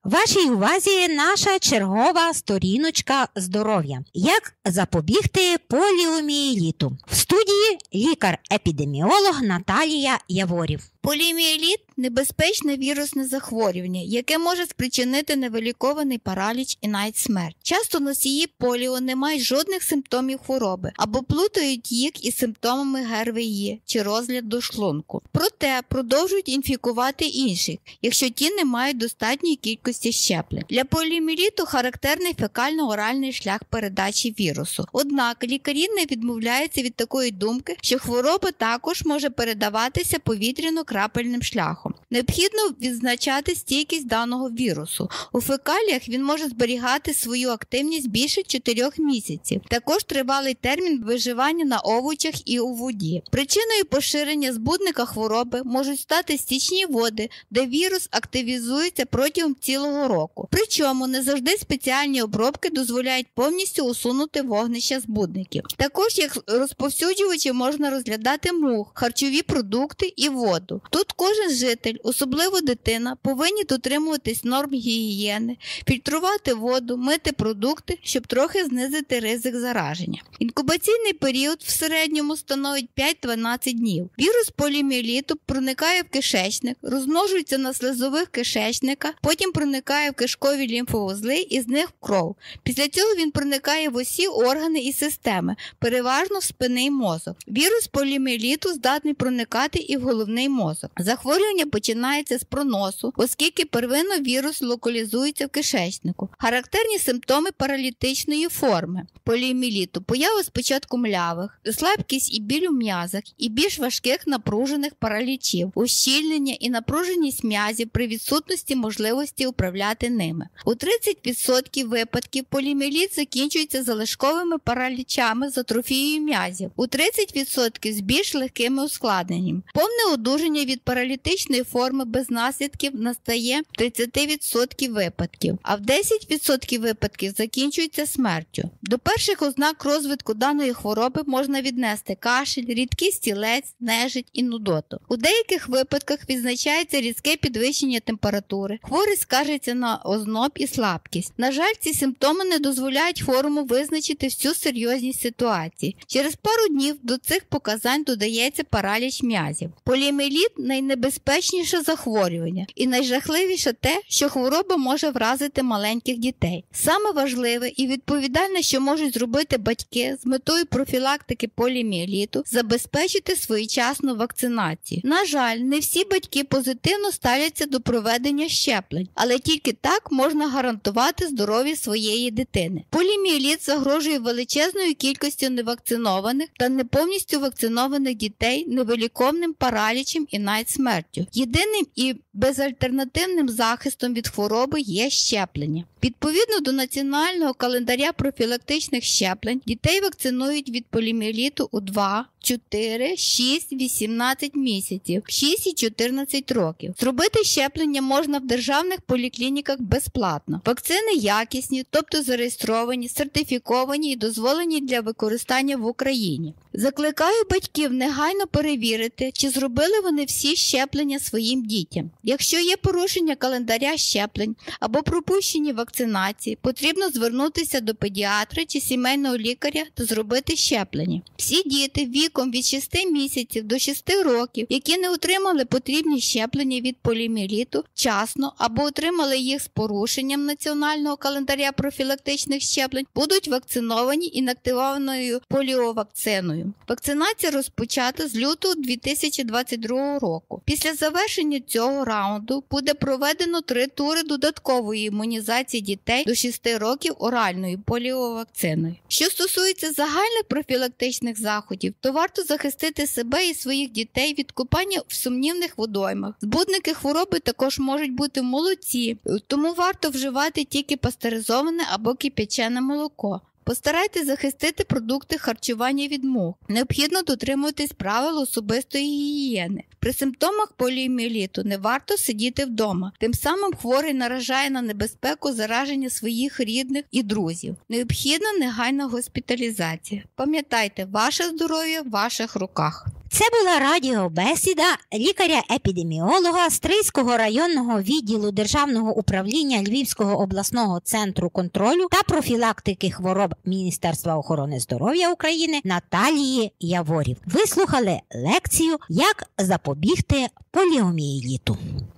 Вашій увазі наша чергова сторіночка здоров'я. Як запобігти поліомієліту? В студії лікар-епідеміолог Наталія Яворів. Поліомієліт – небезпечне вірусне захворювання, яке може спричинити невилікований параліч і навіть смерть. Часто носії поліо не мають жодних симптомів хвороби або плутають їх із симптомами ГРВІ чи розладу шлунку. Проте продовжують інфікувати інших, якщо ті не мають достатньої кількості щеплень. Для поліомієліту характерний фекально-оральний шлях передачі вірусу. Однак лікарі не відмовляються від такої думки, що хвороба також може передаватися повітряно-крапельним шляхом. Необхідно відзначати стійкість даного вірусу. У фекаліях він може зберігати свою активність більше 4 місяців. Також тривалий термін виживання на овочах і у воді. Причиною поширення збудника хвороби можуть стати стічні води, де вірус активізується протягом цілого року. Причому не завжди спеціальні обробки дозволяють повністю усунути вогнища збудників. Також як розповсюджувачі можна розглядати мух, харчові продукти і воду. Тут кожен житель, особливо дитина, повинні дотримуватись норм гігієни, фільтрувати воду, мити продукти, щоб трохи знизити ризик зараження. Інкубаційний період в середньому становить 5-12 днів. Вірус поліомієліту проникає в кишечник, розмножується на слизових кишечника, потім проникає в кишкові лімфовузли і з них в кров. Після цього він проникає в усі органи і системи, переважно в спинний мозок. Вірус поліомієліту здатний проникати і в головний мозок. Захворювання починається з проносу, оскільки первинно вірус локалізується в кишечнику. Характерні симптоми паралітичної форми поліомієліту: поява спочатку млявих, слабкість і біль у м'язах і більш важких напружених паралічів, ущільнення і напруженість м'язів при відсутності можливості управляти ними. У 30% випадків поліомієліт закінчується залишковими паралічами з атрофією м'язів, у 30% з більш легкими ускладненнями. Повне одужання від паралітичної форми без наслідків настає в 30% випадків, а в 10% випадків закінчується смертю. До перших ознак розвитку даної хвороби можна віднести кашель, рідкий стілець, нежить і нудоту. У деяких випадках відзначається різке підвищення температури, хворий скаржиться на озноб і слабкість. На жаль, ці симптоми не дозволяють хворому визначити всю серйозність ситуації. Через пару днів до цих показань додається параліч м'язів. Поліомієліт – найнебезпечніше захворювання. І найжахливіше те, що хвороба може вразити маленьких дітей. Саме важливе і відповідальне, що можуть зробити батьки з метою профілактики поліомієліту – забезпечити своєчасну вакцинацію. На жаль, не всі батьки позитивно ставляться до проведення щеплень, але тільки так можна гарантувати здоров'я своєї дитини. Поліомієліт загрожує величезною кількістю невакцинованих та не повністю вакцинованих дітей невиліковним паралічем і навіть смертю. Єдиним і безальтернативним захистом від хвороби є щеплення. Відповідно до національного календаря профілактичних щеплень, дітей вакцинують від поліомієліту у 2, 4, 6, 18 місяців, 6 і 14 років. Зробити щеплення можна в державних поліклініках безплатно. Вакцини якісні, тобто зареєстровані, сертифіковані і дозволені для використання в Україні. Закликаю батьків негайно перевірити, чи зробили вони всі щеплення своїм дітям. Якщо є порушення календаря щеплень або пропущені вакцинації, потрібно звернутися до педіатра чи сімейного лікаря та зробити щеплення. Всі діти віком від 6 місяців до 6 років, які не отримали потрібні щеплення від поліомієліту вчасно або отримали їх з порушенням національного календаря профілактичних щеплень, будуть вакциновані інактивованою поліовакциною. Вакцинація розпочата з лютого 2022 року. Після завершення цього раунду буде проведено 3 тури додаткової імунізації дітей до 6 років оральною поліовакциною. Що стосується загальних профілактичних заходів, то варто захистити себе і своїх дітей від купання в сумнівних водоймах. Збудники хвороби також можуть бути в молоці, тому варто вживати тільки пастеризоване або кип'ячене молоко. Постарайтесь захистити продукти харчування від мух. Необхідно дотримуватись правил особистої гігієни. При симптомах поліомієліту не варто сидіти вдома. Тим самим хворий наражає на небезпеку зараження своїх рідних і друзів. Необхідна негайна госпіталізація. Пам'ятайте, ваше здоров'я в ваших руках. Це була радіобесіда лікаря-епідеміолога Стрийського районного відділу Державного управління Львівського обласного центру контролю та профілактики хвороб Міністерства охорони здоров'я України Наталії Яворів. Ви слухали лекцію «Як запобігти поліомієліту».